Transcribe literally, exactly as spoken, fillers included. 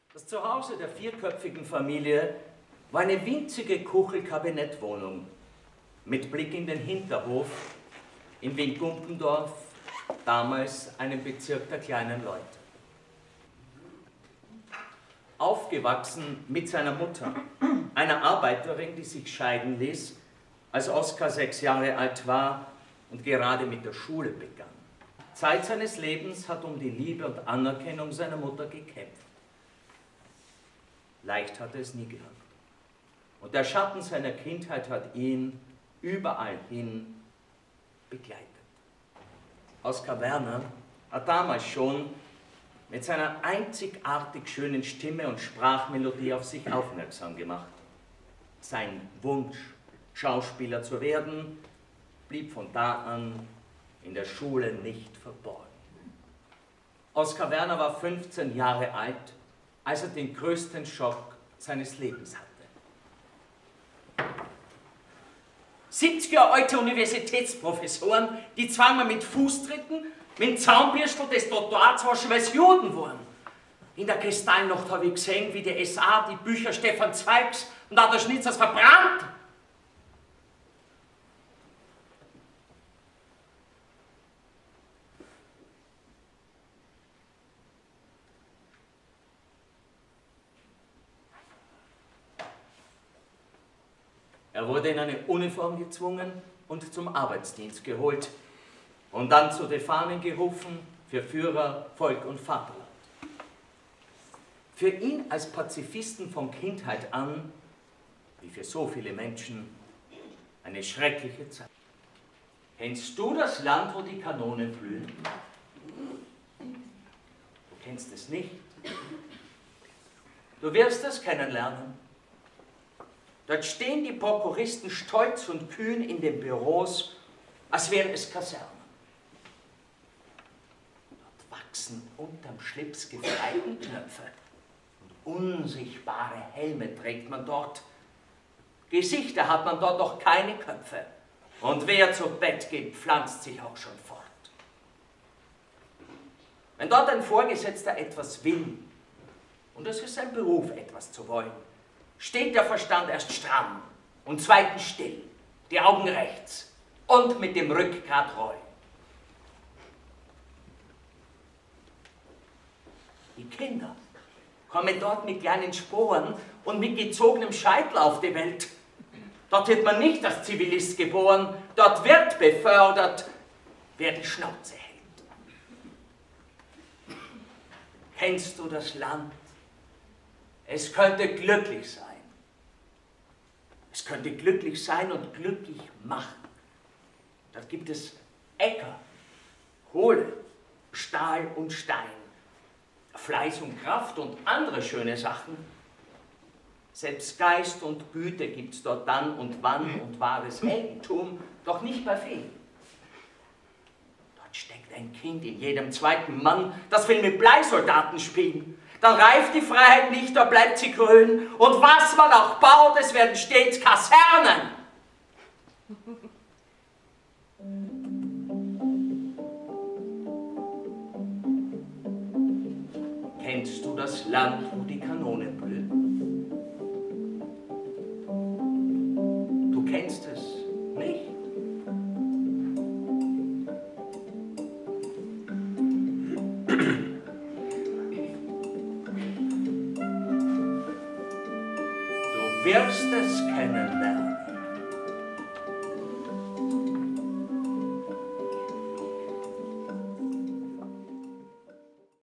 Das Zuhause der vierköpfigen Familie war eine winzige Kuchel-Kabinettwohnung mit Blick in den Hinterhof in Wien-Gumpendorf, damals einem Bezirk der kleinen Leute. Aufgewachsen mit seiner Mutter, einer Arbeiterin, die sich scheiden ließ, als Oskar sechs Jahre alt war und gerade mit der Schule begann. Zeit seines Lebens hat um die Liebe und Anerkennung seiner Mutter gekämpft. Leicht hat er es nie gehabt. Und der Schatten seiner Kindheit hat ihn überall hin begleitet. Oskar Werner hat damals schon mit seiner einzigartig schönen Stimme und Sprachmelodie auf sich aufmerksam gemacht. Sein Wunsch, Schauspieler zu werden, blieb von da an in der Schule nicht verborgen. Oskar Werner war fünfzehn Jahre alt, als er den größten Schock seines Lebens hatte. siebzig Jahre alte Universitätsprofessoren, die zweimal mit Fußtritten, mit dem Zaunbürstel des Trottoirs waschen, weil sie Juden waren. In der Kristallnacht habe ich gesehen, wie die S A die Bücher Stefan Zweigs und auch der Schnitzers verbrannt. Er wurde in eine Uniform gezwungen und zum Arbeitsdienst geholt und dann zu den Fahnen gerufen für Führer, Volk und Vaterland. Für ihn als Pazifisten von Kindheit an, wie für so viele Menschen, eine schreckliche Zeit. Kennst du das Land, wo die Kanonen blühen? Du kennst es nicht. Du wirst es kennenlernen. Dort stehen die Prokuristen stolz und kühn in den Büros, als wären es Kasernen. Dort wachsen unterm Schlips Gefreitenknöpfe und unsichtbare Helme trägt man dort. Gesichter hat man dort noch keine Köpfe. Und wer zu Bett geht, pflanzt sich auch schon fort. Wenn dort ein Vorgesetzter etwas will, und es ist sein Beruf, etwas zu wollen, steht der Verstand erst stramm und zweitens still, die Augen rechts und mit dem Rückgrat treu. Die Kinder kommen dort mit kleinen Sporen und mit gezogenem Scheitel auf die Welt. Dort wird man nicht als Zivilist geboren, dort wird befördert, wer die Schnauze hält. Kennst du das Land? Es könnte glücklich sein. Es könnte glücklich sein und glücklich machen. Dort gibt es Äcker, Kohle, Stahl und Stein, Fleiß und Kraft und andere schöne Sachen. Selbst Geist und Güte gibt es dort dann und wann und wahres Heldentum, doch nicht bei vielen. Dort steckt ein Kind in jedem zweiten Mann, das will mit Bleisoldaten spielen. Dann reift die Freiheit nicht, da bleibt sie grün. Und was man auch baut, es werden stets Kasernen. Kennst du das Land, wo die Kanonen blühen? Du kennst es nicht. Du wirst es kennenlernen.